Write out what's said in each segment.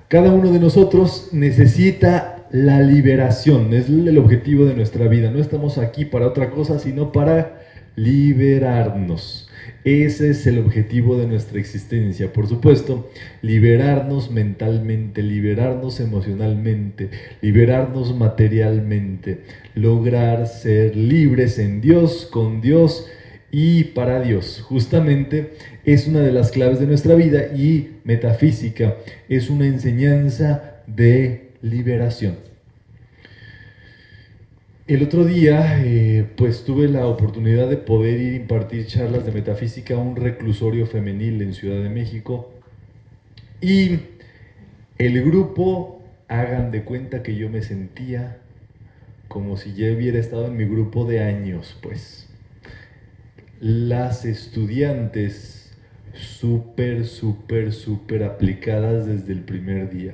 Cada uno de nosotros necesita la liberación, es el objetivo de nuestra vida. No estamos aquí para otra cosa, sino para liberarnos. Ese es el objetivo de nuestra existencia. Por supuesto, liberarnos mentalmente, liberarnos emocionalmente, liberarnos materialmente, lograr ser libres en Dios, con Dios y para Dios. Justamente es una de las claves de nuestra vida, y metafísica es una enseñanza de liberación. El otro día pues tuve la oportunidad de poder ir a impartir charlas de metafísica a un reclusorio femenil en Ciudad de México, y el grupo, hagan de cuenta que yo me sentía como si ya hubiera estado en mi grupo de años, pues. Las estudiantes súper aplicadas desde el primer día.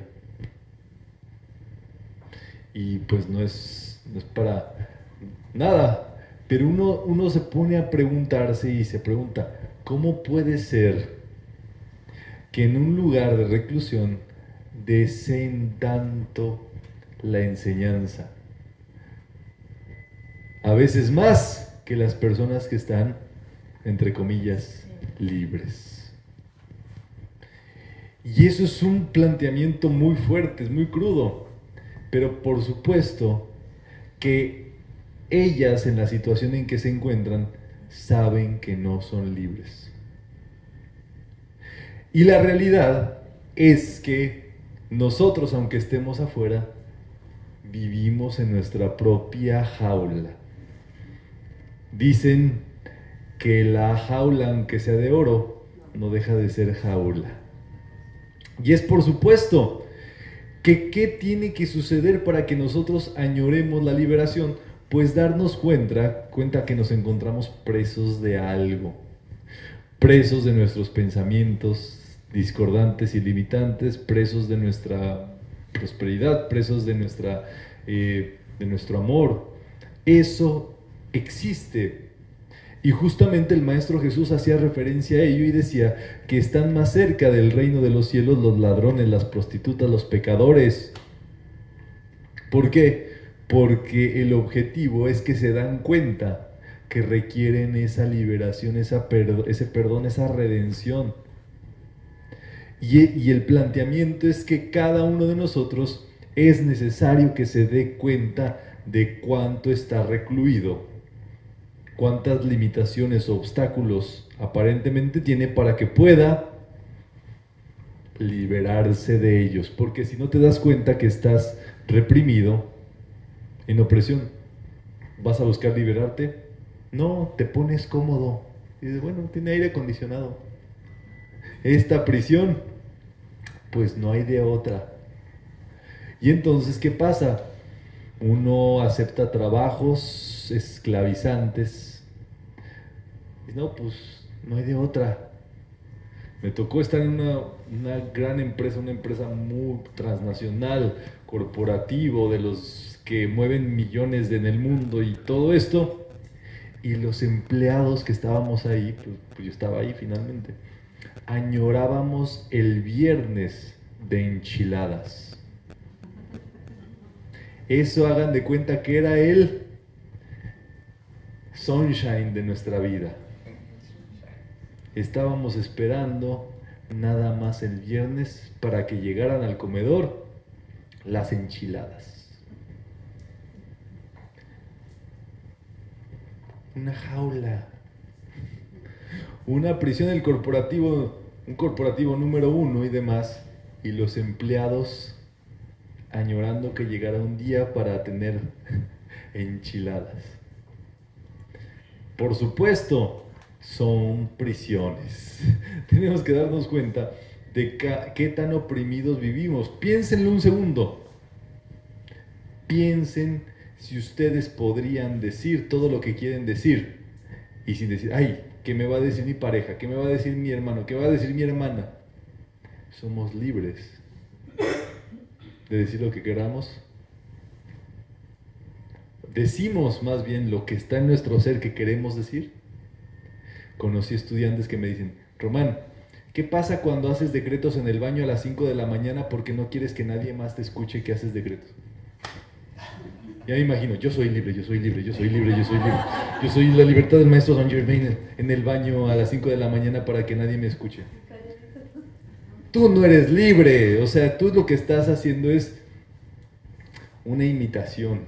Y pues no es para nada, pero uno se pone a preguntarse y se pregunta, ¿cómo puede ser que en un lugar de reclusión deseen tanto la enseñanza? A veces más que las personas que están, entre comillas, libres. Y eso es un planteamiento muy fuerte, es muy crudo, pero por supuesto que ellas, en la situación en que se encuentran, saben que no son libres. Y la realidad es que nosotros, aunque estemos afuera, vivimos en nuestra propia jaula. Dicen que la jaula, aunque sea de oro, no deja de ser jaula. Y es por supuesto que ¿qué tiene que suceder para que nosotros añoremos la liberación? Pues darnos cuenta que nos encontramos presos de algo, presos de nuestros pensamientos discordantes y limitantes, presos de nuestra prosperidad, presos de nuestro amor. Eso existe. Y justamente el Maestro Jesús hacía referencia a ello y decía que están más cerca del reino de los cielos los ladrones, las prostitutas, los pecadores. ¿Por qué? Porque el objetivo es que se dan cuenta que requieren esa liberación, ese perdón, esa redención. Y el planteamiento es que cada uno de nosotros es necesario que se dé cuenta de cuánto está recluido, cuántas limitaciones o obstáculos aparentemente tiene, para que pueda liberarse de ellos. Porque si no te das cuenta que estás reprimido, en opresión, ¿vas a buscar liberarte? No, te pones cómodo. Y dices, bueno, tiene aire acondicionado. Esta prisión, pues no hay de otra. Y entonces, ¿qué pasa? Uno acepta trabajos esclavizantes. Y no, pues no hay de otra. Me tocó estar en una gran empresa, una empresa muy transnacional, corporativo, de los que mueven millones en el mundo y todo esto. Y los empleados que estábamos ahí, pues yo estaba ahí finalmente, añorábamos el viernes de enchiladas. Eso, hagan de cuenta que era el sunshine de nuestra vida. Estábamos esperando nada más el viernes para que llegaran al comedor las enchiladas. Una jaula, una prisión del corporativo, un corporativo número 1 y demás, y los empleados añorando que llegara un día para tener enchiladas. Por supuesto, son prisiones. Tenemos que darnos cuenta de qué tan oprimidos vivimos. Piénsenlo un segundo. Piensen si ustedes podrían decir todo lo que quieren decir y sin decir, ay, ¿qué me va a decir mi pareja? ¿Qué me va a decir mi hermano? ¿Qué va a decir mi hermana? Somos libres de decir lo que queramos. Decimos más bien lo que está en nuestro ser que queremos decir. Conocí estudiantes que me dicen, Román, ¿Qué pasa cuando haces decretos en el baño a las 5 de la mañana porque no quieres que nadie más te escuche que haces decretos? Ya me imagino, yo soy libre, yo soy libre, yo soy libre, yo soy libre. Yo soy la libertad del maestro Saint Germain en el baño a las 5 de la mañana para que nadie me escuche. Tú no eres libre, o sea, tú lo que estás haciendo es una imitación.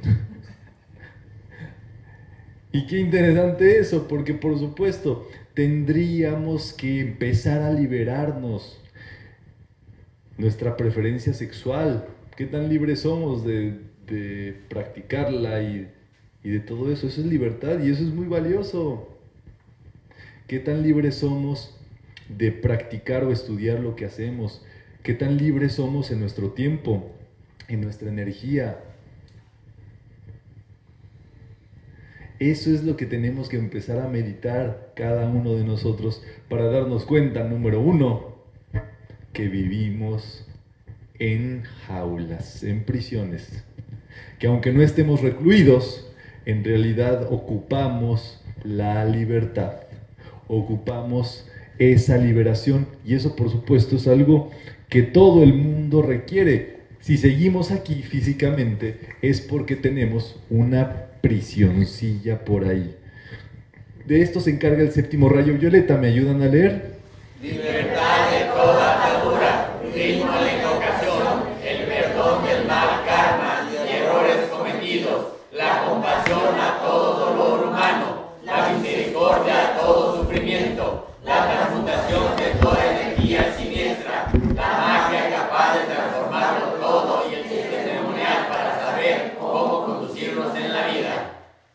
Y qué interesante eso, porque por supuesto tendríamos que empezar a liberarnos. Nuestra preferencia sexual, qué tan libres somos de practicarla y de todo eso. Eso es libertad y eso es muy valioso. Qué tan libres somos de practicar o estudiar lo que hacemos. Qué tan libres somos en nuestro tiempo, en nuestra energía. Eso es lo que tenemos que empezar a meditar cada uno de nosotros para darnos cuenta, número uno, que vivimos en jaulas, en prisiones. Que aunque no estemos recluidos, en realidad ocupamos la libertad, ocupamos esa liberación y eso por supuesto es algo que todo el mundo requiere. Si seguimos aquí físicamente es porque tenemos una prisioncilla por ahí. De esto se encarga el séptimo rayo violeta. ¿Me ayudan a leer? Libertad de toda atadura, ritmo a la invocación, el perdón del mal karma y errores cometidos, la compasión a todo dolor humano, la misericordia a todo sufrimiento, la transmutación de toda energía siniestra, la magia capaz de transformarlo todo y el ceremonial para saber cómo conducirnos en la vida.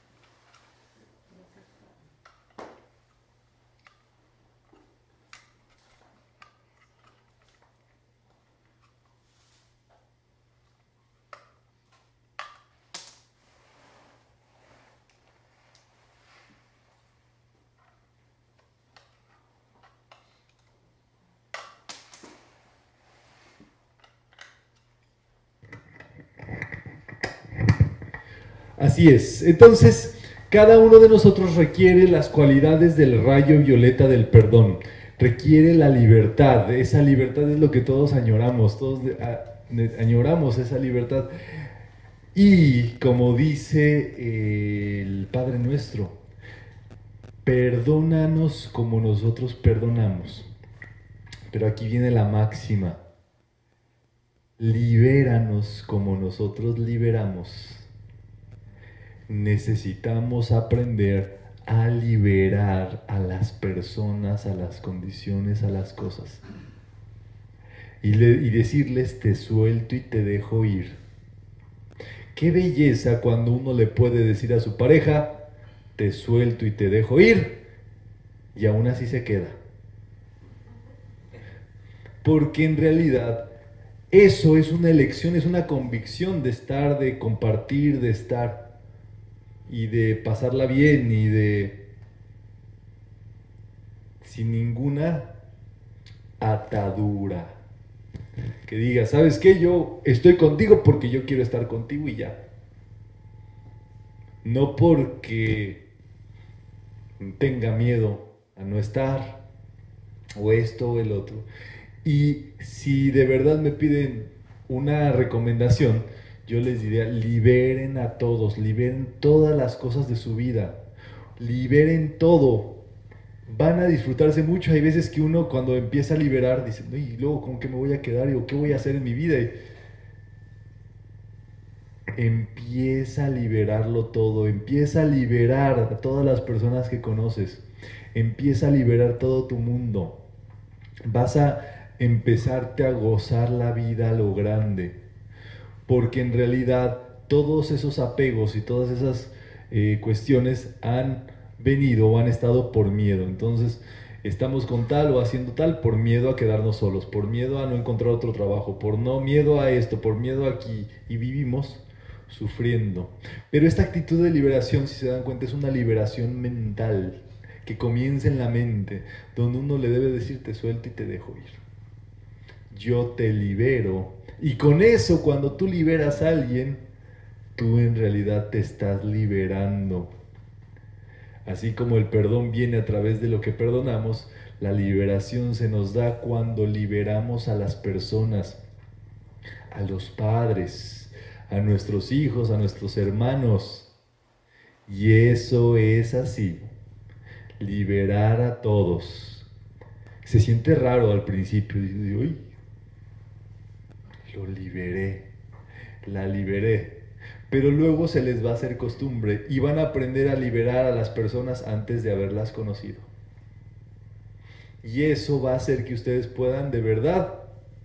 Así es. Entonces, cada uno de nosotros requiere las cualidades del rayo violeta del perdón. Requiere la libertad. Esa libertad es lo que todos añoramos. Todos añoramos esa libertad. Y como dice el Padre Nuestro, perdónanos como nosotros perdonamos. Pero aquí viene la máxima. Libéranos como nosotros liberamos. Necesitamos aprender a liberar a las personas, a las condiciones, a las cosas. Y decirles, te suelto y te dejo ir. Qué belleza cuando uno le puede decir a su pareja, te suelto y te dejo ir, y aún así se queda. Porque en realidad eso es una elección, es una convicción de estar, de compartir, de estar y de pasarla bien y de sin ninguna atadura. Que diga, ¿sabes qué? Yo estoy contigo porque yo quiero estar contigo y ya. No porque tenga miedo a no estar o esto o el otro. Y si de verdad me piden una recomendación, yo les diría, liberen a todos, liberen todas las cosas de su vida, liberen todo. Van a disfrutarse mucho. Hay veces que uno cuando empieza a liberar dice, no, y luego ¿con qué me voy a quedar? ¿O qué voy a hacer en mi vida? Y empieza a liberarlo todo, empieza a liberar a todas las personas que conoces, empieza a liberar todo tu mundo. Vas a empezarte a gozar la vida a lo grande, porque en realidad todos esos apegos y todas esas cuestiones han venido o han estado por miedo. Entonces estamos con tal o haciendo tal por miedo a quedarnos solos, por miedo a no encontrar otro trabajo, por no miedo a esto, por miedo aquí, y vivimos sufriendo. Pero esta actitud de liberación, si se dan cuenta, es una liberación mental que comienza en la mente, donde uno le debe decir, te suelto y te dejo ir. Yo te libero. Y con eso, cuando tú liberas a alguien, tú en realidad te estás liberando. Así como el perdón viene a través de lo que perdonamos, La liberación se nos da cuando liberamos a las personas, a los padres, a nuestros hijos, a nuestros hermanos. Y eso es así, liberar a todos. Se siente raro al principio, y uy, lo liberé, la liberé. Pero luego se les va a hacer costumbre y van a aprender a liberar a las personas antes de haberlas conocido. Y eso va a hacer que ustedes puedan de verdad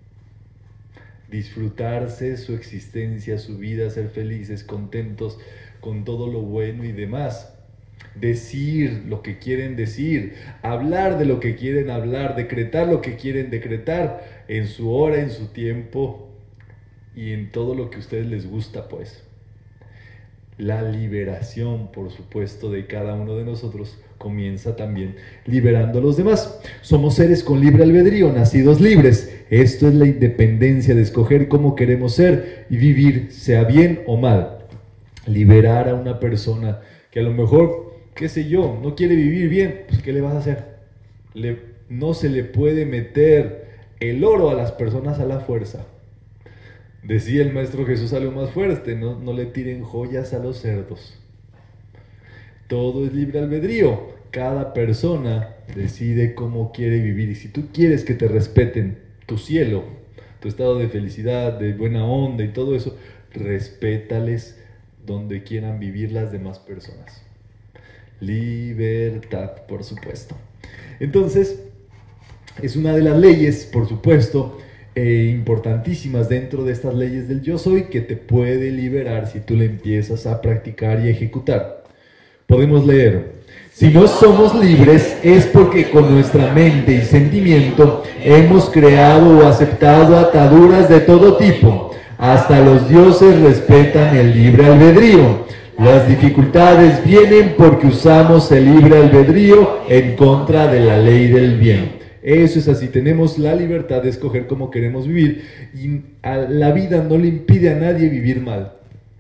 disfrutarse su existencia, su vida, ser felices, contentos con todo lo bueno y demás. Decir lo que quieren decir, hablar de lo que quieren hablar, decretar lo que quieren decretar en su hora, en su tiempo y en todo lo que a ustedes les gusta, pues. La liberación, por supuesto, de cada uno de nosotros comienza también liberando a los demás. Somos seres con libre albedrío, nacidos libres. Esto es la independencia de escoger cómo queremos ser y vivir, sea bien o mal. Liberar a una persona que a lo mejor, qué sé yo, no quiere vivir bien, pues ¿qué le vas a hacer? No se le puede meter el oro a las personas a la fuerza. Decía el Maestro Jesús algo más fuerte, no le tiren joyas a los cerdos. Todo es libre albedrío. Cada persona decide cómo quiere vivir. Y si tú quieres que te respeten tu cielo, tu estado de felicidad, de buena onda y todo eso, respétales donde quieran vivir las demás personas. Libertad, por supuesto. Entonces, es una de las leyes, por supuesto, importantísimas dentro de estas leyes del yo soy, que te puede liberar si tú le empiezas a practicar y a ejecutar. Podemos leer: si no somos libres es porque con nuestra mente y sentimiento hemos creado o aceptado ataduras de todo tipo. Hasta los dioses respetan el libre albedrío. Las dificultades vienen porque usamos el libre albedrío en contra de la ley del bien. Eso es así, tenemos la libertad de escoger cómo queremos vivir y la vida no le impide a nadie vivir mal.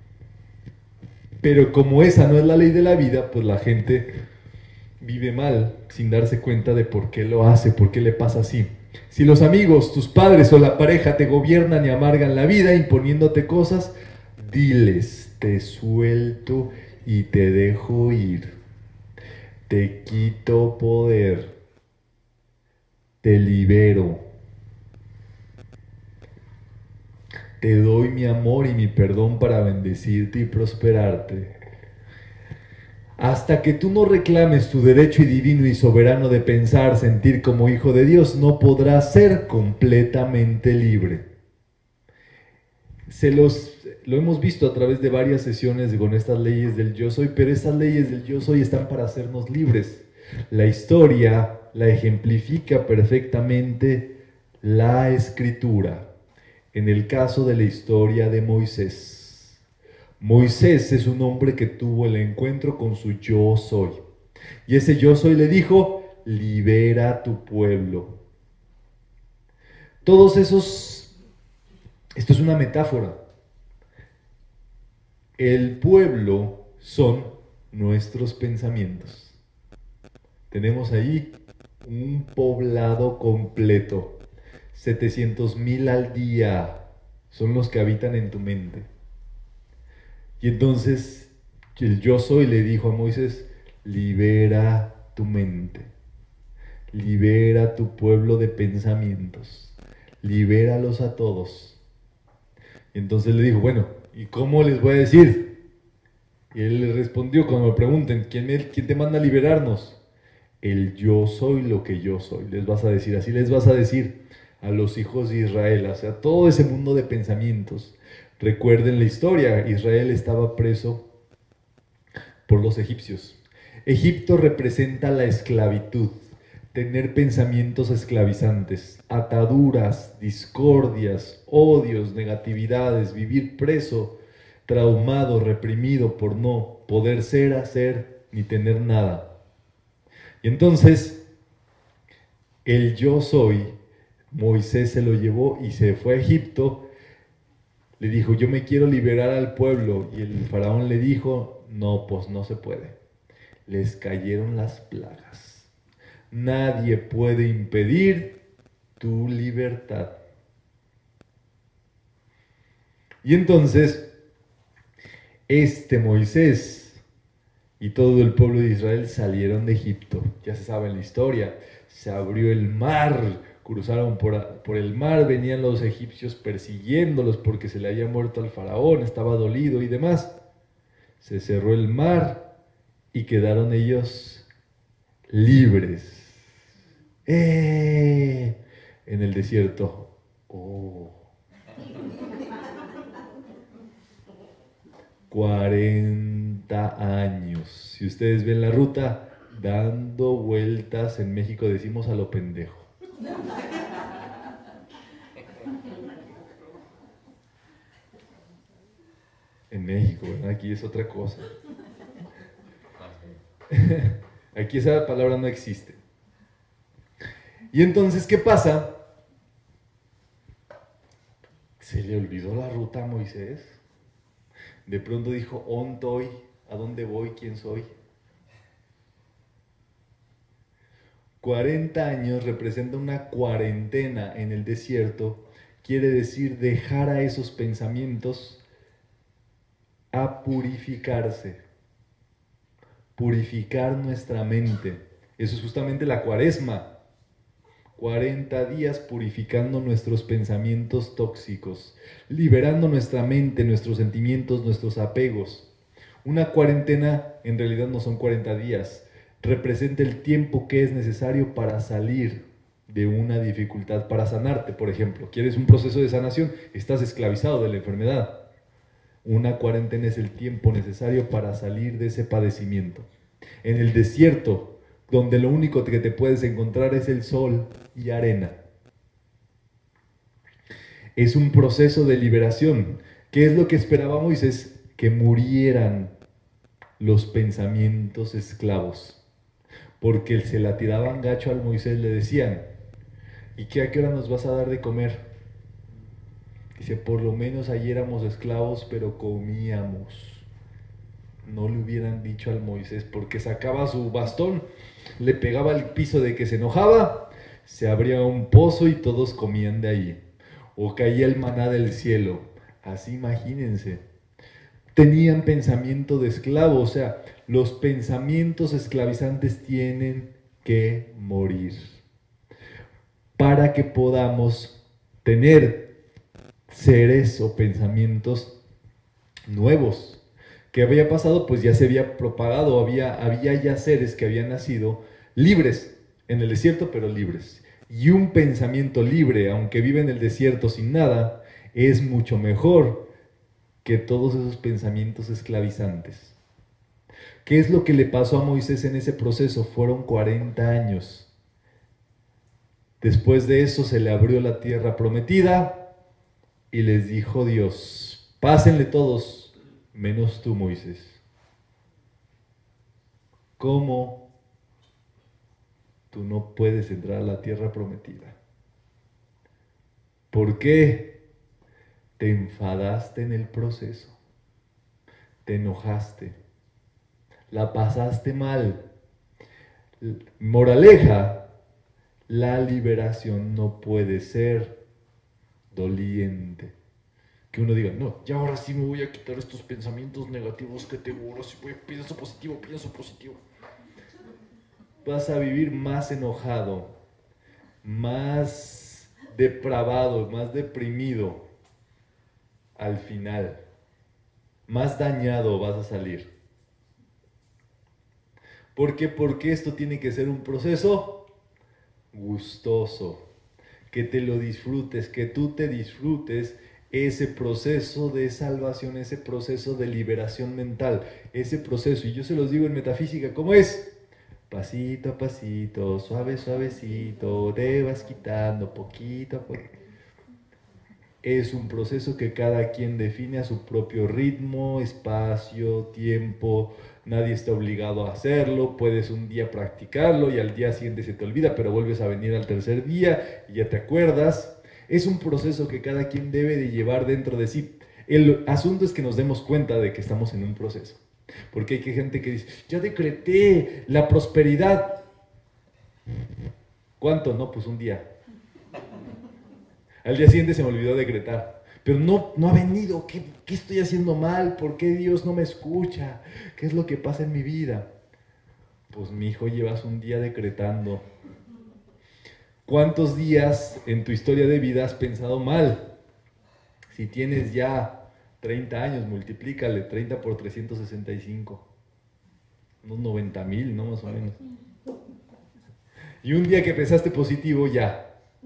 Pero como esa no es la ley de la vida, pues la gente vive mal sin darse cuenta de por qué lo hace, por qué le pasa así. Si los amigos, tus padres o la pareja te gobiernan y amargan la vida imponiéndote cosas, diles: te suelto y te dejo ir. Te quito poder. Te libero, te doy mi amor y mi perdón para bendecirte y prosperarte. Hasta que tú no reclames tu derecho divino y soberano de pensar, sentir como hijo de Dios, no podrás ser completamente libre. Lo hemos visto a través de varias sesiones con estas leyes del yo soy, pero estas leyes del yo soy están para hacernos libres. La historia la ejemplifica perfectamente la escritura. En el caso de la historia de Moisés. Moisés es un hombre que tuvo el encuentro con su yo soy. Y ese yo soy le dijo: libera a tu pueblo. Todos esos... Esto es una metáfora. El pueblo son nuestros pensamientos. Tenemos ahí un poblado completo, 700,000 al día son los que habitan en tu mente. Y entonces el yo soy le dijo a Moisés: libera tu mente, libera tu pueblo de pensamientos, libéralos a todos. Y entonces le dijo: bueno, ¿y cómo les voy a decir? Y él le respondió, cuando me pregunten: ¿quién te manda a liberarnos? El yo soy lo que yo soy. Les vas a decir, así les vas a decir a los hijos de Israel, o sea, todo ese mundo de pensamientos. Recuerden la historia, Israel estaba preso por los egipcios. Egipto representa la esclavitud, tener pensamientos esclavizantes, ataduras, discordias, odios, negatividades, vivir preso, traumado, reprimido por no poder ser, hacer ni tener nada. Y entonces, el yo soy, Moisés se lo llevó y se fue a Egipto, le dijo: yo me quiero liberar al pueblo, y el faraón le dijo: no, pues no se puede. Les cayeron las plagas. Nadie puede impedir tu libertad. Y entonces, Moisés y todo el pueblo de Israel salieron de Egipto. Ya se sabe la historia. Se abrió el mar, cruzaron por el mar, venían los egipcios persiguiéndolos porque se le había muerto al faraón, estaba dolido y demás. Se cerró el mar y quedaron ellos libres. En el desierto. Oh. 40 años. Si ustedes ven la ruta, dando vueltas. En México decimos a lo pendejo. En México, ¿verdad? Aquí es otra cosa. Aquí esa palabra no existe. Y entonces, ¿qué pasa? Se le olvidó la ruta a Moisés. De pronto dijo, ¿dónde voy? ¿A dónde voy? ¿Quién soy? 40 años representa una cuarentena en el desierto. Quiere decir dejar a esos pensamientos a purificarse. Purificar nuestra mente. Eso es justamente la cuaresma. 40 días purificando nuestros pensamientos tóxicos, liberando nuestra mente, nuestros sentimientos, nuestros apegos. Una cuarentena en realidad no son 40 días, representa el tiempo que es necesario para salir de una dificultad, para sanarte, por ejemplo. ¿Quieres un proceso de sanación? Estás esclavizado de la enfermedad. Una cuarentena es el tiempo necesario para salir de ese padecimiento. En el desierto, donde lo único que te puedes encontrar es el sol y arena. Es un proceso de liberación. ¿Qué es lo que esperaba Moisés? Que murieran los pensamientos esclavos. Porque se la tiraban gacho al Moisés, le decían, ¿y a qué hora nos vas a dar de comer? Dice, por lo menos ayer éramos esclavos, pero comíamos. No le hubieran dicho al Moisés, porque sacaba su bastón, le pegaba al piso de que se enojaba, se abría un pozo y todos comían de ahí. O caía el maná del cielo. Así imagínense. Tenían pensamiento de esclavo, o sea, los pensamientos esclavizantes tienen que morir para que podamos tener seres o pensamientos nuevos. ¿Qué había pasado? Pues ya se había propagado, había ya seres que habían nacido libres en el desierto, pero libres. Y un pensamiento libre, aunque vive en el desierto sin nada, es mucho mejor que todos esos pensamientos esclavizantes. ¿Qué es lo que le pasó a Moisés en ese proceso? Fueron 40 años. Después de eso se le abrió la tierra prometida y les dijo Dios, pásenle todos, menos tú, Moisés. ¿Cómo tú no puedes entrar a la tierra prometida? ¿Por qué? Te enfadaste en el proceso, te enojaste, la pasaste mal. Moraleja, la liberación no puede ser doliente. Que uno diga, no, ya ahora sí me voy a quitar estos pensamientos negativos que tengo, ahora sí pienso positivo, pienso positivo. Vas a vivir más enojado, más depravado, más deprimido al final. Más dañado vas a salir. ¿Por qué? Porque esto tiene que ser un proceso gustoso. Que te lo disfrutes, que tú te disfrutes ese proceso de salvación, ese proceso de liberación mental, ese proceso, y yo se los digo en metafísica, ¿cómo es? Pasito a pasito, suave, suavecito, te vas quitando poquito a poquito. Es un proceso que cada quien define a su propio ritmo, espacio, tiempo. Nadie está obligado a hacerlo. Puedes un día practicarlo y al día siguiente se te olvida, pero vuelves a venir al tercer día y ya te acuerdas. Es un proceso que cada quien debe de llevar dentro de sí. El asunto es que nos demos cuenta de que estamos en un proceso. Porque hay gente que dice, ya decreté la prosperidad. ¿Cuánto? No, pues un día. Al día siguiente se me olvidó decretar. Pero no ha venido. ¿Qué estoy haciendo mal? ¿Por qué Dios no me escucha? ¿Qué es lo que pasa en mi vida? Pues mi hijo, llevas un día decretando. ¿Cuántos días en tu historia de vida has pensado mal? Si tienes ya 30 años, multiplícale 30 por 365. Unos 90,000, ¿no? Más o menos. Y un día que pensaste positivo, ya.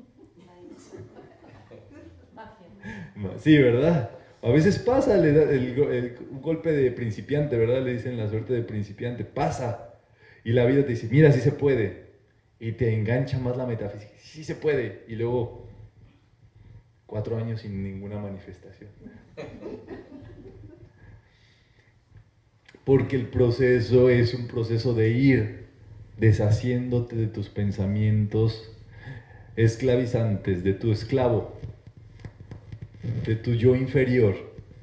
Sí, ¿verdad? A veces pasa, le da un golpe de principiante, ¿verdad? Le dicen la suerte de principiante, pasa. Y la vida te dice, mira, sí se puede. Y te engancha más la metafísica, sí se puede. Y luego, 4 años sin ninguna manifestación. Porque el proceso es un proceso de ir deshaciéndote de tus pensamientos esclavizantes, de tu esclavo, de tu yo inferior.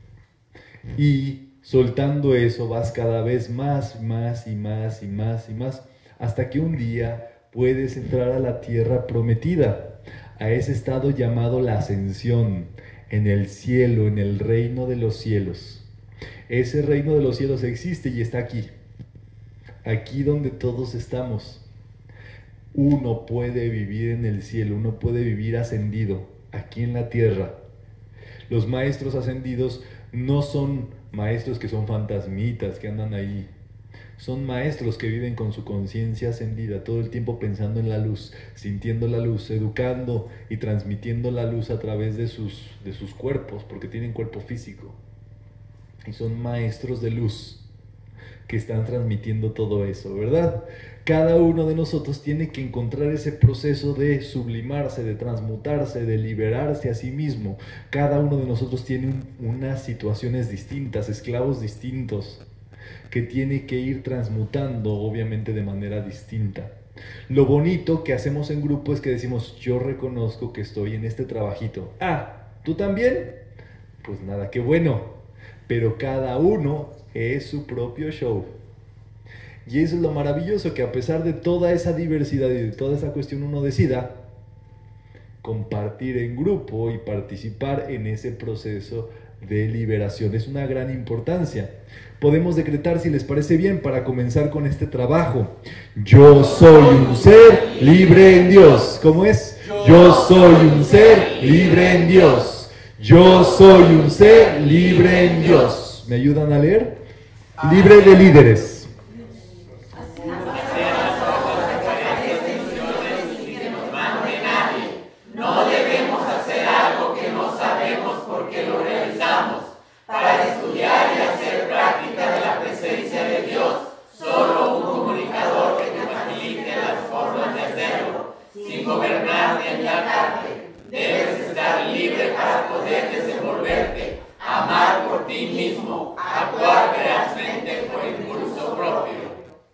Y soltando eso vas cada vez más y más, hasta que un día puedes entrar a la tierra prometida, a ese estado llamado la ascensión, en el cielo, en el reino de los cielos. Ese reino de los cielos existe y está aquí donde todos estamos. Uno puede vivir en el cielo, uno puede vivir ascendido, aquí en la tierra. Los maestros ascendidos no son maestros que son fantasmitas, que andan ahí. Son maestros que viven con su conciencia ascendida, todo el tiempo pensando en la luz, sintiendo la luz, educando y transmitiendo la luz a través de sus cuerpos, porque tienen cuerpo físico. Y son maestros de luz que están transmitiendo todo eso, ¿verdad? Cada uno de nosotros tiene que encontrar ese proceso de sublimarse, de transmutarse, de liberarse a sí mismo. Cada uno de nosotros tiene unas situaciones distintas, esclavos distintos, que tiene que ir transmutando, obviamente de manera distinta. Lo bonito que hacemos en grupo es que decimos, yo reconozco que estoy en este trabajito. Ah, ¿tú también? Pues nada, qué bueno. Pero cada uno es su propio show. Y eso es lo maravilloso, que a pesar de toda esa diversidad y de toda esa cuestión, uno decida compartir en grupo y participar en ese proceso de liberación. Es una gran importancia. Podemos decretar, si les parece bien, para comenzar con este trabajo. Yo soy un ser libre en Dios. ¿Cómo es? Yo soy un ser libre en Dios. Yo soy un ser libre en Dios. ¿Me ayudan a leer? Libre de líderes. No debemos hacer algo que no sabemos porque lo realizamos. Para estudiar y hacer práctica de la presencia de Dios, solo un comunicador que te facilite las formas de hacerlo, sin gobernar ni engañarte. Debes estar libre para poder desenvolverte, amar por ti mismo, actuar verazmente por impulso propio.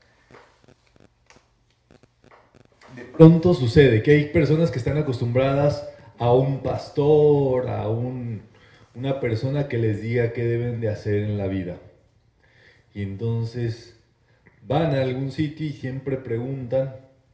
De pronto sucede que hay personas que están acostumbradas a un pastor, a una persona que les diga qué deben de hacer en la vida. Y entonces van a algún sitio y siempre preguntan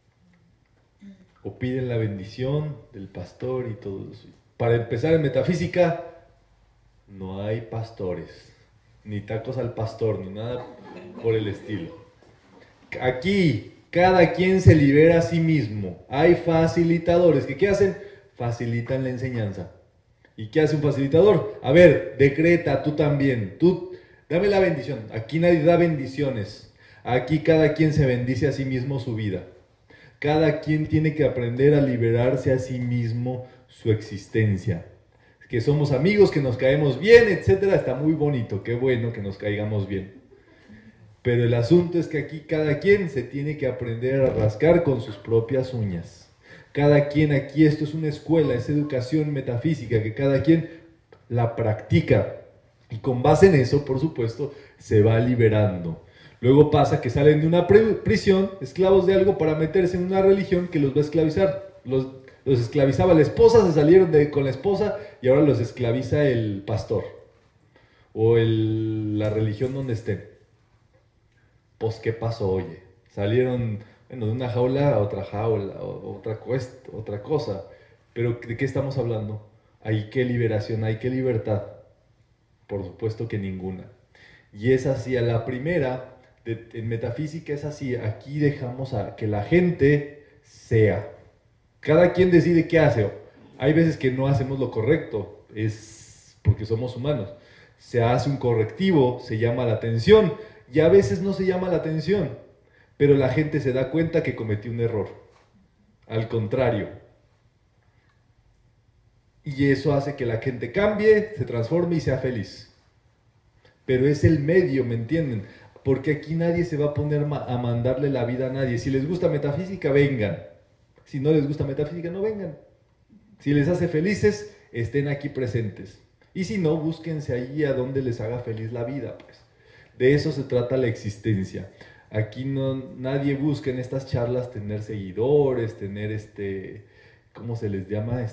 o piden la bendición del pastor y todo eso. Para empezar, en metafísica no hay pastores, ni tacos al pastor, ni nada por el estilo. Aquí cada quien se libera a sí mismo. Hay facilitadores que ¿qué hacen? Facilitan la enseñanza. ¿Y qué hace un facilitador? A ver, decreta tú también. Tú dame la bendición. Aquí nadie da bendiciones. Aquí cada quien se bendice a sí mismo su vida. Cada quien tiene que aprender a liberarse a sí mismo su existencia. Que somos amigos, que nos caemos bien, etcétera. Está muy bonito, qué bueno que nos caigamos bien. Pero el asunto es que aquí cada quien se tiene que aprender a rascar con sus propias uñas. Cada quien aquí, esto es una escuela, es educación metafísica, que cada quien la practica. Y con base en eso, por supuesto, se va liberando. Luego pasa que salen de una prisión, esclavos de algo, para meterse en una religión que los va a esclavizar. Los esclavizaba la esposa, se salieron con la esposa y ahora los esclaviza el pastor. O la religión donde estén. Pues, ¿qué pasó? Oye, salieron Bueno, de una jaula a otra jaula, otra cosa. Pero ¿de qué estamos hablando? ¿Hay qué liberación? ¿Hay qué libertad? Por supuesto que ninguna. Y es así, a la primera, en metafísica es así, aquí dejamos a que la gente sea. Cada quien decide qué hace. Hay veces que no hacemos lo correcto, es porque somos humanos. Se hace un correctivo, se llama la atención, y a veces no se llama la atención, pero la gente se da cuenta que cometió un error. Al contrario. Y eso hace que la gente cambie, se transforme y sea feliz. Pero es el medio, ¿me entienden? Porque aquí nadie se va a poner a mandarle la vida a nadie. Si les gusta metafísica, vengan. Si no les gusta metafísica, no vengan. Si les hace felices, estén aquí presentes. Y si no, búsquense ahí a donde les haga feliz la vida, pues. De eso se trata la existencia. Aquí nadie busca en estas charlas tener seguidores, tener ¿cómo se les llama?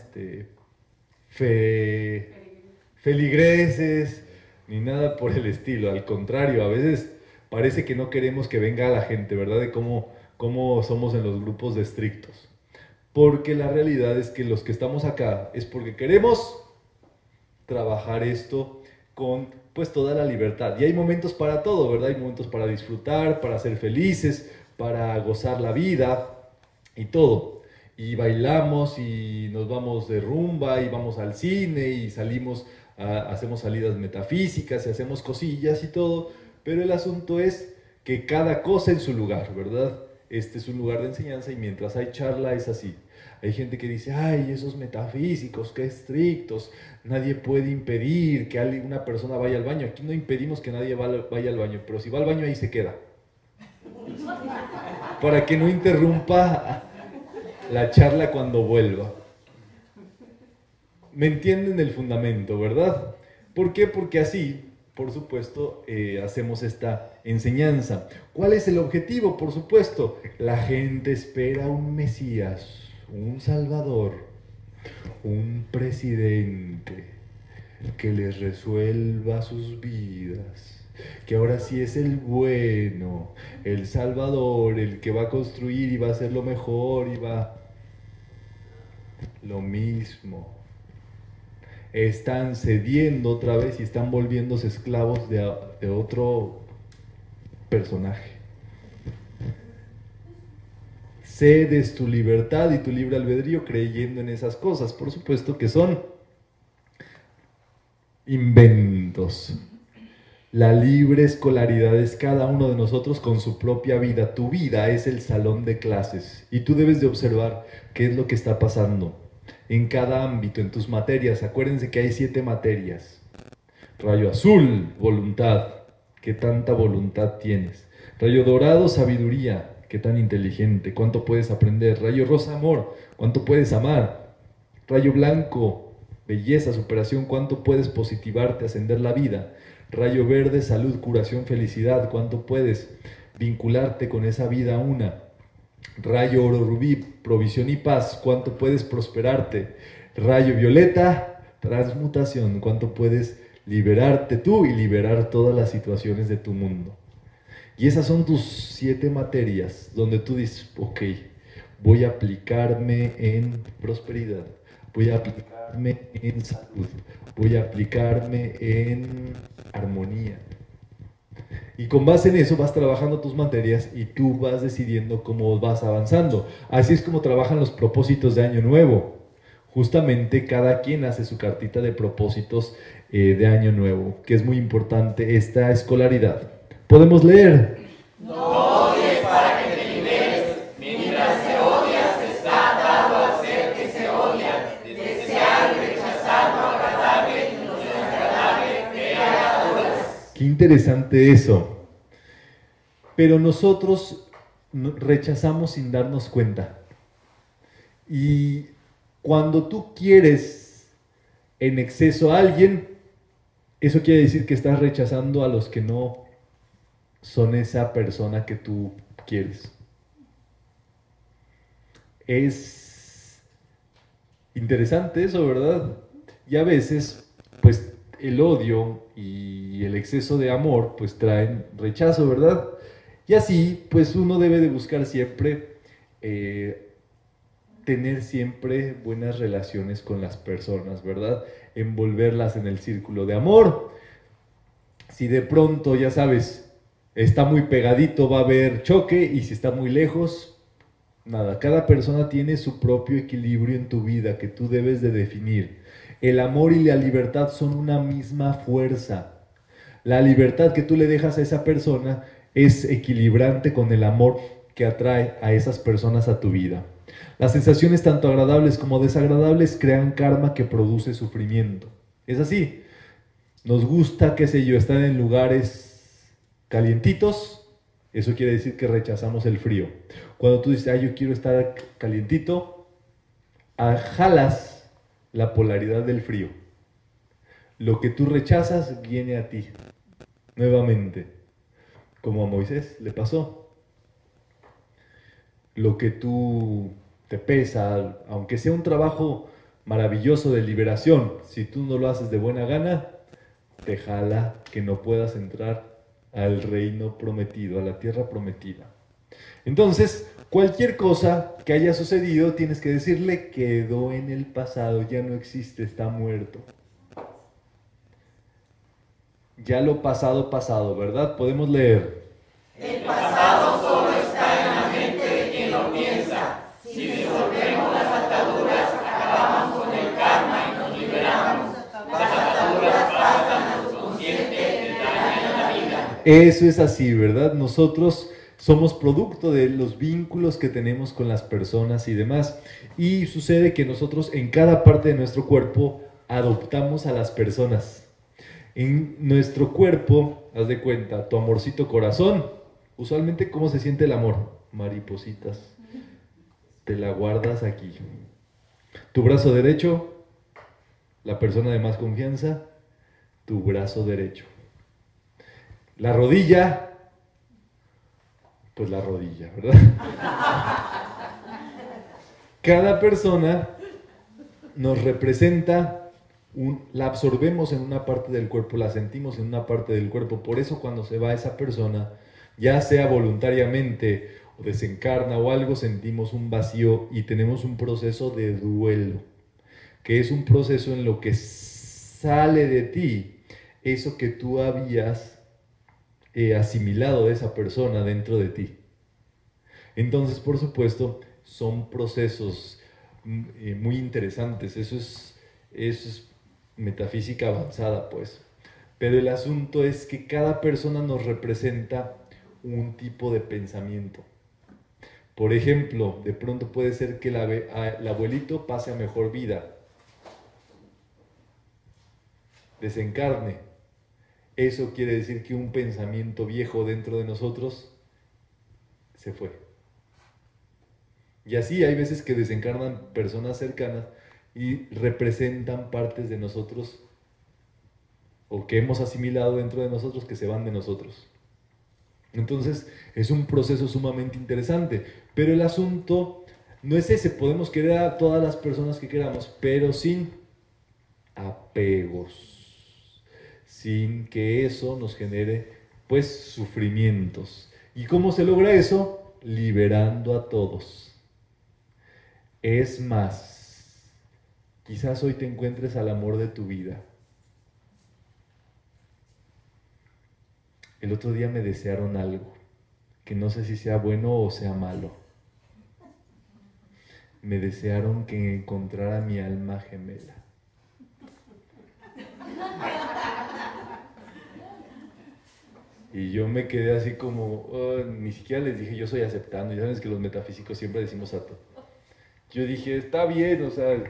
Feligreses, ni nada por el estilo. Al contrario, a veces parece que no queremos que venga la gente, ¿verdad? De cómo somos en los grupos de estrictos. Porque la realidad es que los que estamos acá es porque queremos trabajar esto con pues toda la libertad. Y hay momentos para todo, ¿verdad? Hay momentos para disfrutar, para ser felices, para gozar la vida y todo. Y bailamos y nos vamos de rumba y vamos al cine y salimos, hacemos salidas metafísicas y hacemos cosillas y todo. Pero el asunto es que cada cosa en su lugar, ¿verdad? Este es un lugar de enseñanza y mientras hay charla es así. Hay gente que dice, ay, esos metafísicos, qué estrictos, nadie puede impedir que una persona vaya al baño. Aquí no impedimos que nadie vaya al baño, pero si va al baño ahí se queda. Para que no interrumpa la charla cuando vuelva. ¿Me entienden el fundamento, verdad? ¿Por qué? Porque así, por supuesto, hacemos esta enseñanza. ¿Cuál es el objetivo? Por supuesto, la gente espera un Mesías, un Salvador, un presidente que les resuelva sus vidas, que ahora sí es el bueno, el Salvador, el que va a construir y va a hacer lo mejor y va... Lo mismo. Están cediendo otra vez y están volviéndose esclavos de otro personaje. Cedes tu libertad y tu libre albedrío creyendo en esas cosas. Por supuesto que son inventos. La libre escolaridad es cada uno de nosotros con su propia vida. Tu vida es el salón de clases y tú debes de observar qué es lo que está pasando en cada ámbito, en tus materias. Acuérdense que hay 7 materias. Rayo azul, voluntad. ¿Qué tanta voluntad tienes? Rayo dorado, sabiduría. ¿Qué tan inteligente? ¿Cuánto puedes aprender? Rayo rosa, amor. ¿Cuánto puedes amar? Rayo blanco, belleza, superación. ¿Cuánto puedes positivarte, ascender la vida? Rayo verde, salud, curación, felicidad. ¿Cuánto puedes vincularte con esa vida una? Rayo oro rubí, provisión y paz. ¿Cuánto puedes prosperarte? Rayo violeta, transmutación. ¿Cuánto puedes liberarte tú y liberar todas las situaciones de tu mundo? Y esas son tus 7 materias donde tú dices, ok, voy a aplicarme en prosperidad, voy a aplicarme en salud, voy a aplicarme en armonía. Y con base en eso vas trabajando tus materias y tú vas decidiendo cómo vas avanzando. Así es como trabajan los propósitos de Año Nuevo. Justamente cada quien hace su cartita de propósitos de Año Nuevo, que es muy importante esta escolaridad. Podemos leer. No odies para que te liberes, mientras te odias está dado al ser que se odia, desear y rechazar lo agradable y lo desagradable, criaturas. Qué interesante eso. Pero nosotros rechazamos sin darnos cuenta. Y cuando tú quieres en exceso a alguien, eso quiere decir que estás rechazando a los que no son esa persona que tú quieres. Es interesante eso, ¿verdad? Y a veces, pues, el odio y el exceso de amor, pues traen rechazo, ¿verdad? Y así, pues uno debe de buscar siempre tener siempre buenas relaciones con las personas, ¿verdad? Envolverlas en el círculo de amor. Si de pronto, ya sabes, está muy pegadito, va a haber choque, y si está muy lejos, nada. Cada persona tiene su propio equilibrio en tu vida que tú debes de definir. El amor y la libertad son una misma fuerza. La libertad que tú le dejas a esa persona es equilibrante con el amor que atrae a esas personas a tu vida. Las sensaciones tanto agradables como desagradables crean karma que produce sufrimiento. Es así. Nos gusta, qué sé yo, estar en lugares calientitos. Eso quiere decir que rechazamos el frío. Cuando tú dices, yo quiero estar calientito, jalas la polaridad del frío. Lo que tú rechazas viene a ti, nuevamente, como a Moisés le pasó. Lo que tú te pesa, aunque sea un trabajo maravilloso de liberación, si tú no lo haces de buena gana, te jala que no puedas entrar al reino prometido, a la tierra prometida. Entonces, cualquier cosa que haya sucedido, tienes que decirle, quedó en el pasado, ya no existe, está muerto. Ya lo pasado, pasado, ¿verdad? Podemos leer. El pasado solo está en la mente de quien lo piensa. Si disolvemos las ataduras, acabamos con el karma y nos liberamos. Las ataduras pasan a lo consciente y dañan la vida. Eso es así, ¿verdad? Nosotros somos producto de los vínculos que tenemos con las personas y demás. Y sucede que nosotros en cada parte de nuestro cuerpo adoptamos a las personas. En nuestro cuerpo, haz de cuenta, tu amorcito corazón, usualmente, ¿cómo se siente el amor? Maripositas. Te la guardas aquí. Tu brazo derecho, la persona de más confianza, tu brazo derecho. La rodilla, pues la rodilla, ¿verdad? Cada persona nos representa, la absorbemos en una parte del cuerpo, la sentimos en una parte del cuerpo. Por eso cuando se va esa persona, ya sea voluntariamente o desencarna o algo, sentimos un vacío y tenemos un proceso de duelo, que es un proceso en lo que sale de ti eso que tú habías asimilado de esa persona dentro de ti. Entonces, por supuesto, son procesos muy interesantes. Eso es metafísica avanzada, pues. Pero el asunto es que cada persona nos representa un tipo de pensamiento. Por ejemplo, de pronto puede ser que el abuelito pase a mejor vida, desencarne. Eso quiere decir que un pensamiento viejo dentro de nosotros se fue. Y así hay veces que desencarnan personas cercanas y representan partes de nosotros o que hemos asimilado dentro de nosotros que se van de nosotros. Entonces es un proceso sumamente interesante, pero el asunto no es ese. Podemos querer a todas las personas que queramos, pero sin apegos, sin que eso nos genere pues sufrimientos. ¿Y cómo se logra eso? Liberando a todos. Es más, quizás hoy te encuentres al amor de tu vida. El otro día me desearon algo, que no sé si sea bueno o sea malo. Me desearon que encontrara mi alma gemela. Y yo me quedé así como, ni siquiera les dije, yo estoy aceptando. Ya sabes que los metafísicos siempre decimos a todo. Yo dije, está bien, o sea...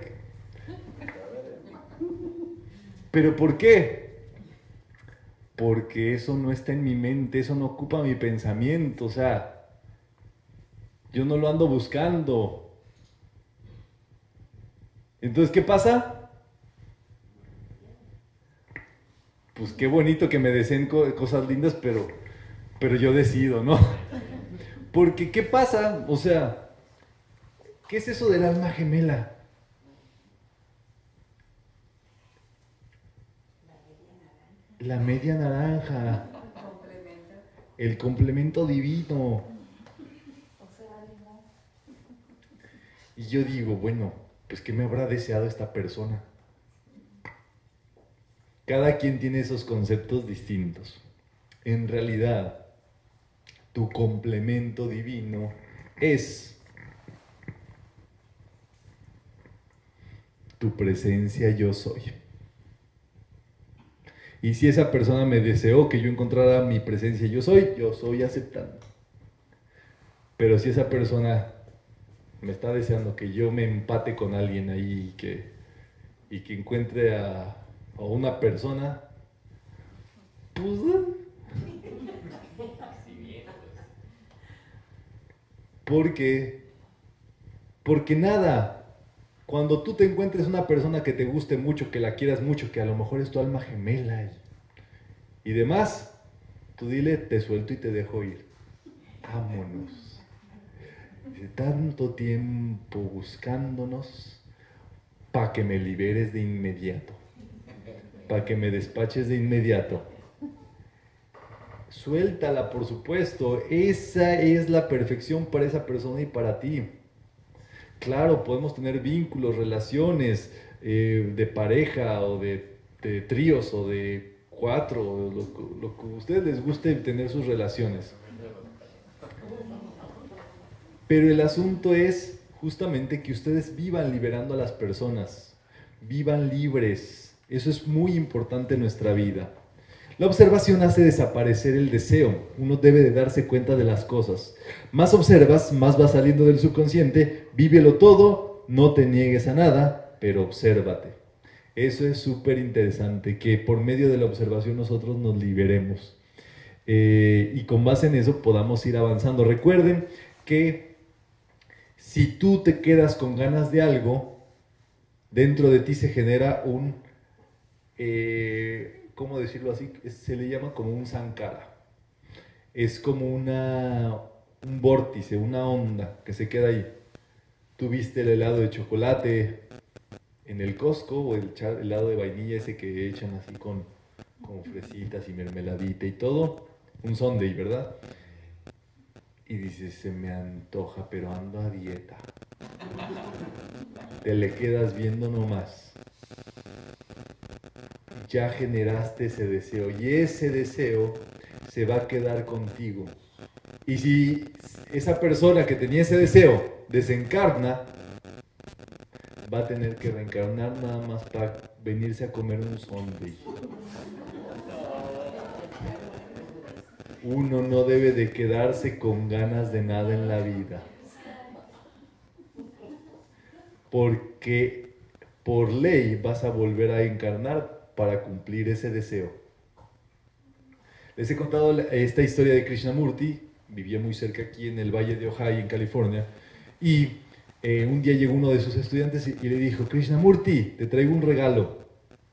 ¿Pero por qué? Porque eso no está en mi mente, eso no ocupa mi pensamiento, o sea, yo no lo ando buscando. Entonces, ¿qué pasa? Pues qué bonito que me deseen cosas lindas, pero yo decido, ¿no? Porque, ¿qué pasa? O sea, ¿qué es eso del alma gemela? La media naranja. el complemento divino. Y yo digo, bueno, pues ¿qué me habrá deseado esta persona? Cada quien tiene esos conceptos distintos. En realidad, tu complemento divino es tu presencia yo soy. Y si esa persona me deseó que yo encontrara mi presencia yo soy aceptando. Pero si esa persona me está deseando que yo me empate con alguien ahí y que encuentre a una persona, pues... ¿Por qué? Porque nada, cuando tú te encuentres una persona que te guste mucho, que la quieras mucho, que a lo mejor es tu alma gemela y demás, tú dile, te suelto y te dejo ir. Vámonos. De tanto tiempo buscándonos para que me liberes de inmediato, para que me despaches de inmediato. Suéltala, por supuesto, esa es la perfección para esa persona y para ti. Claro, podemos tener vínculos, relaciones de pareja o de tríos o de cuatro, lo que a ustedes les guste tener sus relaciones. Pero el asunto es justamente que ustedes vivan liberando a las personas, vivan libres. Eso es muy importante en nuestra vida. La observación hace desaparecer el deseo. Uno debe de darse cuenta de las cosas. Más observas, más va saliendo del subconsciente. Vívelo todo, no te niegues a nada, pero obsérvate. Eso es súper interesante, que por medio de la observación nosotros nos liberemos. Y con base en eso podamos ir avanzando. Recuerden que si tú te quedas con ganas de algo, dentro de ti se genera un... ¿cómo decirlo así? Se le llama como un sankara. Es como un vórtice, una onda que se queda ahí. Tú viste el helado de chocolate en el Costco o el helado de vainilla ese que echan así con fresitas y mermeladita y todo. Un sundae, ¿verdad? Y dices, se me antoja, pero ando a dieta. Te le quedas viendo nomás. Ya generaste ese deseo y ese deseo se va a quedar contigo. Y si esa persona que tenía ese deseo desencarna, va a tener que reencarnar nada más para venirse a comer un sundae. Uno no debe de quedarse con ganas de nada en la vida, porque por ley vas a volver a encarnar para cumplir ese deseo. Les he contado esta historia de Krishnamurti. Vivía muy cerca aquí en el Valle de Ojai, en California, y un día llegó uno de sus estudiantes y le dijo, Krishnamurti, te traigo un regalo,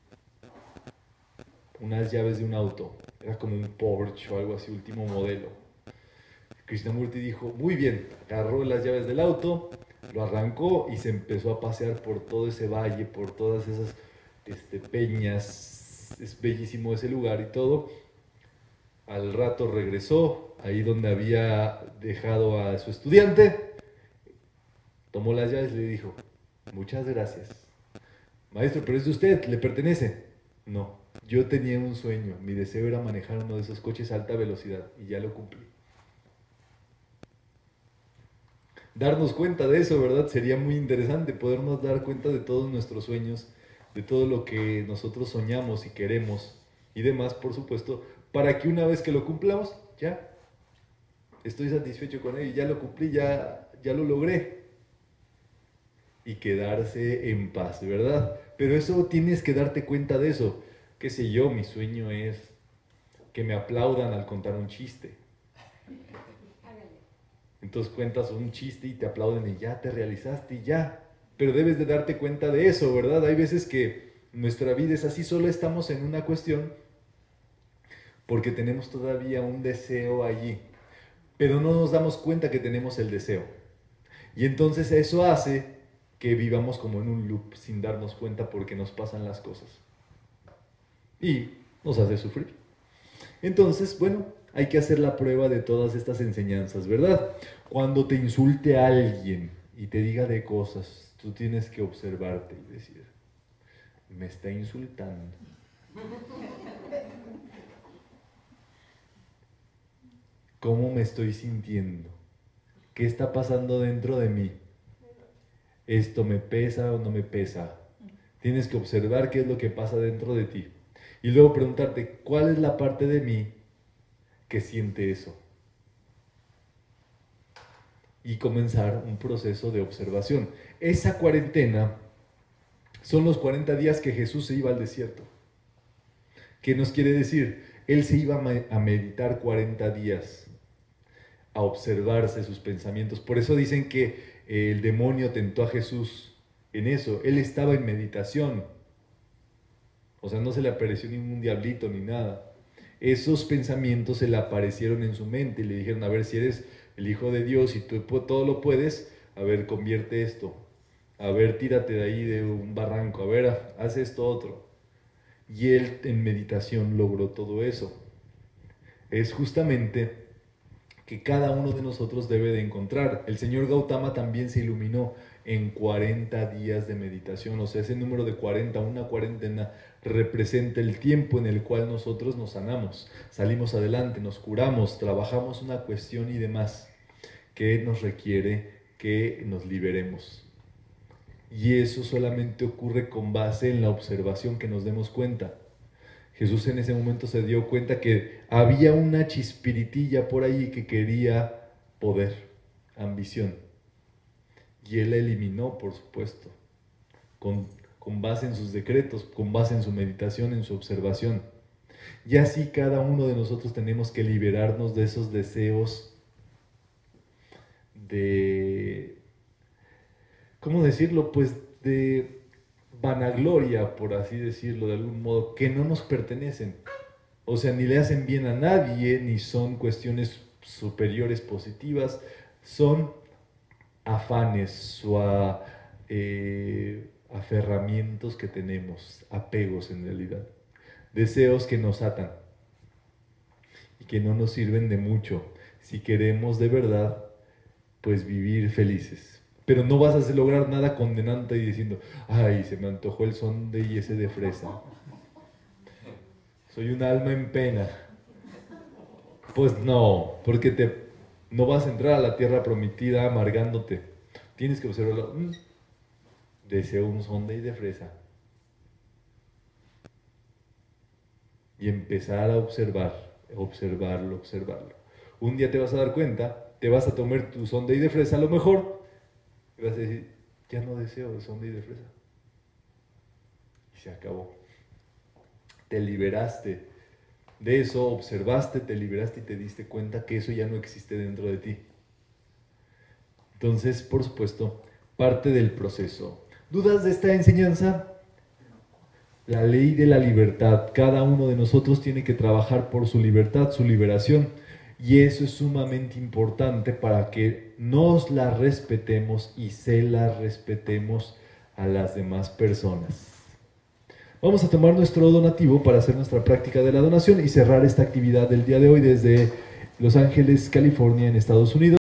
unas llaves de un auto. Era como un Porsche o algo así, último modelo. Krishnamurti dijo, muy bien, agarró las llaves del auto, lo arrancó y se empezó a pasear por todo ese valle, por todas esas peñas. Es bellísimo ese lugar y todo. Al rato regresó ahí donde había dejado a su estudiante, tomó las llaves y le dijo, muchas gracias. Maestro, pero es de usted, ¿le pertenece? No, yo tenía un sueño, mi deseo era manejar uno de esos coches a alta velocidad y ya lo cumplí. Darnos cuenta de eso, ¿verdad? Sería muy interesante podernos dar cuenta de todos nuestros sueños, de todo lo que nosotros soñamos y queremos y demás, por supuesto, para que una vez que lo cumplamos, ya estoy satisfecho con él, ya lo cumplí, ya lo logré. Y quedarse en paz, ¿verdad? Pero eso tienes que darte cuenta de eso. Qué sé yo, mi sueño es que me aplaudan al contar un chiste. Entonces cuentas un chiste y te aplauden y ya te realizaste y ya. Pero debes de darte cuenta de eso, ¿verdad? Hay veces que nuestra vida es así, solo estamos en una cuestión porque tenemos todavía un deseo allí. Pero no nos damos cuenta que tenemos el deseo. Y entonces eso hace que vivamos como en un loop sin darnos cuenta porque nos pasan las cosas. Y nos hace sufrir. Entonces, bueno, hay que hacer la prueba de todas estas enseñanzas, ¿verdad? Cuando te insulte a alguien y te diga de cosas, tú tienes que observarte y decir, me está insultando. ¿Cómo me estoy sintiendo? ¿Qué está pasando dentro de mí? ¿Esto me pesa o no me pesa? Tienes que observar qué es lo que pasa dentro de ti. Y luego preguntarte, ¿cuál es la parte de mí que siente eso? Y comenzar un proceso de observación. Esa cuarentena son los 40 días que Jesús se iba al desierto. ¿Qué nos quiere decir? Él se iba a meditar 40 días, a observarse sus pensamientos. Por eso dicen que el demonio tentó a Jesús en eso. Él estaba en meditación. O sea, no se le apareció ningún diablito ni nada. Esos pensamientos se le aparecieron en su mente y le dijeron, a ver, si eres el Hijo de Dios y tú todo lo puedes, a ver, convierte esto. A ver, tírate de ahí de un barranco. A ver, haz esto otro. Y él en meditación logró todo eso. Es justamente que cada uno de nosotros debe de encontrar. El señor Gautama también se iluminó en 40 días de meditación. O sea, ese número de 40, una cuarentena, representa el tiempo en el cual nosotros nos sanamos, salimos adelante, nos curamos, trabajamos una cuestión y demás que nos requiere que nos liberemos. Y eso solamente ocurre con base en la observación, que nos demos cuenta. Jesús en ese momento se dio cuenta que había una chispiritilla por ahí que quería poder, ambición. Y él la eliminó, por supuesto, con base en sus decretos, con base en su meditación, en su observación. Y así cada uno de nosotros tenemos que liberarnos de esos deseos de, ¿cómo decirlo? Pues de vanagloria, por así decirlo, de algún modo, que no nos pertenecen. O sea, ni le hacen bien a nadie, ni son cuestiones superiores positivas, son afanes o aferramientos que tenemos, apegos en realidad, deseos que nos atan y que no nos sirven de mucho si queremos de verdad pues vivir felices. Pero no vas a lograr nada condenante y diciendo, ay, se me antojó el sundae ese de fresa, soy un alma en pena. Pues no, porque no vas a entrar a la tierra prometida amargándote. Tienes que observarlo. Deseo un sundae de fresa. Y empezar a observarlo. Un día te vas a dar cuenta, te vas a tomar tu sundae de fresa a lo mejor, y vas a decir, ya no deseo el sundae de fresa. Y se acabó. Te liberaste de eso, observaste, te liberaste y te diste cuenta que eso ya no existe dentro de ti. Entonces, por supuesto, parte del proceso. ¿Dudas de esta enseñanza? La ley de la libertad. Cada uno de nosotros tiene que trabajar por su libertad, su liberación. Y eso es sumamente importante para que nos la respetemos y se la respetemos a las demás personas. Vamos a tomar nuestro donativo para hacer nuestra práctica de la donación y cerrar esta actividad del día de hoy desde Los Ángeles, California, en Estados Unidos.